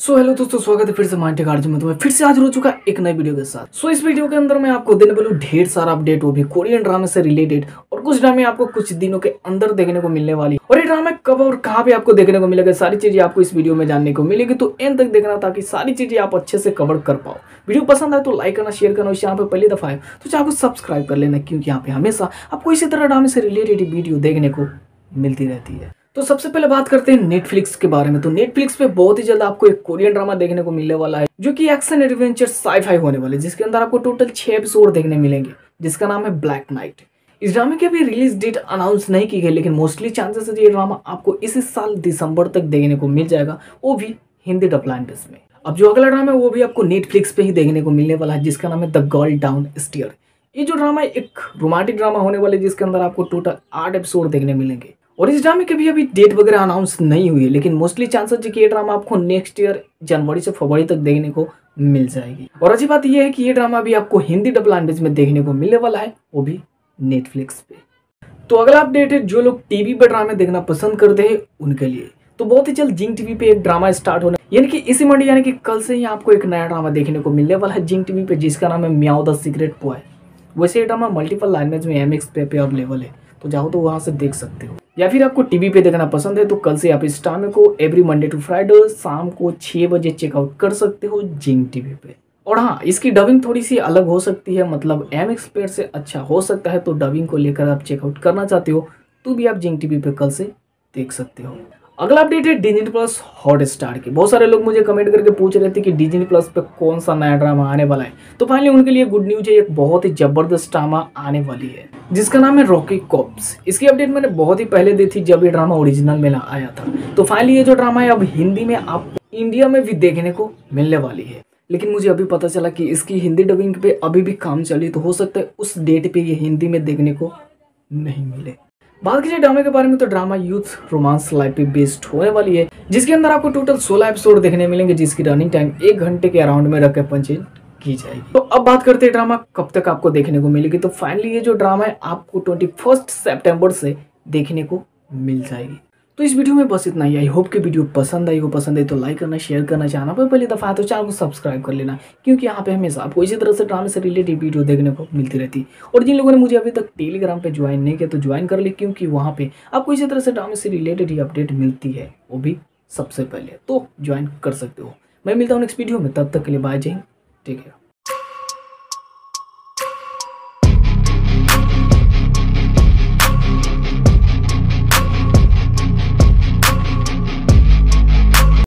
So hello दोस्तों, स्वागत है फिर से माइंड टेक में। तुम्हें फिर से आज हो चुका है एक नई वीडियो के साथ। सो इस वीडियो के अंदर मैं आपको देने वाला हूँ ढेर सारा अपडेट, वो भी कोरियन ड्रामा से रिलेटेड। और कुछ ड्रामे आपको कुछ दिनों के अंदर देखने को मिलने वाली, और ये ड्रामा कब और कहाँ पे आपको देखने को मिलेगा, सारी चीजें आपको इस वीडियो में जानने को मिलेगी। तो एंड तक देखना ताकि सारी चीजें आप अच्छे से कवर कर पाओ। वीडियो पसंद आए तो लाइक करना, शेयर करना, इस यहाँ पे पहली दफा है तो चैनल को सब्सक्राइब कर लेना, क्योंकि यहाँ पे हमेशा आपको इसी तरह ड्रामे से रिलेटेड वीडियो देखने को मिलती रहती है। तो सबसे पहले बात करते हैं नेटफ्लिक्स के बारे में। तो नेटफ्लिक्स पे बहुत ही जल्द आपको एक कोरियन ड्रामा देखने को मिलने वाला है, जो कि एक्शन एडवेंचर साई-फाई होने वाले, जिसके अंदर आपको टोटल 6 एपिसोड देखने मिलेंगे, जिसका नाम है ब्लैक नाइट। इस ड्रामे की अभी रिलीज डेट अनाउंस नहीं की गई, लेकिन मोस्टली चांसेस है ये ड्रामा आपको इसी साल दिसंबर तक देखने को मिल जाएगा, वो भी हिंदी डब लैंग्वेज में। अब जो अगला ड्रामा है वो भी आपको नेटफ्लिक्स पे ही देखने को मिलने वाला है, जिसका नाम है द गर्ल डाउन स्टेयर। ये जो ड्रामा है एक रोमांटिक ड्रामा होने वाले, जिसके अंदर आपको टोटल 8 एपिसोड देखने मिलेंगे। और इस ड्रामे की भी अभी डेट वगैरह अनाउंस नहीं हुई है, लेकिन मोस्टली चांसेस है कि ये ड्रामा आपको नेक्स्ट ईयर जनवरी से फरवरी तक देखने को मिल जाएगी। और अच्छी बात यह है कि ये ड्रामा भी आपको हिंदी डब लैंग्वेज में देखने को मिलने वाला है, वो भी नेटफ्लिक्स पे। तो अगला अपडेट है जो लोग टीवी पे ड्रामे देखना पसंद करते हैं उनके लिए। तो बहुत ही जल्द जिंग टीवी पे एक ड्रामा स्टार्ट होने, यानी कि इसी मंडे यानी कि कल से ही आपको एक नया ड्रामा देखने को मिलने वाला है जिंग टीवी पे, जिसका नाम है म्याओ द सीक्रेट बॉय। वैसे ये ड्रामा मल्टीपल लैंग्वेज में एमएक्स पे अवेलेबल है, तो जाओ तो वहां से देख सकते हो। या फिर आपको टीवी पे देखना पसंद है तो कल से आप इस ड्रामे को एवरी मंडे टू फ्राइडे शाम को 6 बजे चेकआउट कर सकते हो जिंग टीवी पे। और हाँ, इसकी डबिंग थोड़ी सी अलग हो सकती है, मतलब एमएक्स प्लेयर से अच्छा हो सकता है। तो डबिंग को लेकर आप चेकआउट करना चाहते हो तो भी आप जिंग टीवी पे कल से देख सकते हो। अगला अपडेट है डिज्नी प्लस हॉटस्टार की। बहुत सारे लोग मुझे कमेंट करके पूछ रहे थे कि डिज्नी प्लस पे कौन सा नया ड्रामा आने वाला है। तो फाइनली उनके लिए गुड न्यूज है, एक बहुत ही जबरदस्त ड्रामा आने वाली है, जिसका नाम है रॉकी कॉप्स। इसकी अपडेट मैंने बहुत ही पहले दी थी जब ये ड्रामा ओरिजिनल में आया था। तो फाइनली ये जो ड्रामा है अब हिंदी में आपको इंडिया में भी देखने को मिलने वाली है। लेकिन मुझे अभी पता चला कि इसकी हिंदी डबिंग पे अभी भी काम चली, तो हो सकता है उस डेट पे ये हिंदी में देखने को नहीं मिले। बात कीजिए ड्रामे के बारे में, तो ड्रामा यूथ रोमांस लाइफ पे बेस्ड होने वाली है, जिसके अंदर आपको टोटल 16 एपिसोड देखने मिलेंगे, जिसकी रनिंग टाइम 1 घंटे के अराउंड में रख के पंचिंग की जाएगी। तो अब बात करते हैं ड्रामा कब तक आपको देखने को मिलेगी। तो फाइनली ये जो ड्रामा है आपको 21 सितंबर से देखने को मिल जाएगी। तो इस वीडियो में बस इतना ही। आई होप कि वीडियो पसंद आई हो। पसंद है तो लाइक करना, शेयर करना, चैनल पर पहली दफा है तो चैनल को सब्सक्राइब कर लेना, क्योंकि यहाँ पे हमेशा आपको इसी तरह से ड्रामे से रिलेटेड वीडियो देखने को मिलती रहती है। और जिन लोगों ने मुझे अभी तक टेलीग्राम पे ज्वाइन नहीं किया तो ज्वाइन कर ले, क्योंकि वहाँ पे आपको इसी तरह से ड्रामे से रिलेटेड ही अपडेट मिलती है, वो भी सबसे पहले। तो ज्वाइन कर सकते हो। मैं मिलता हूँ नेक्स्ट वीडियो में, तब तक के लिए बाय, जय हिंद, टेक केयर।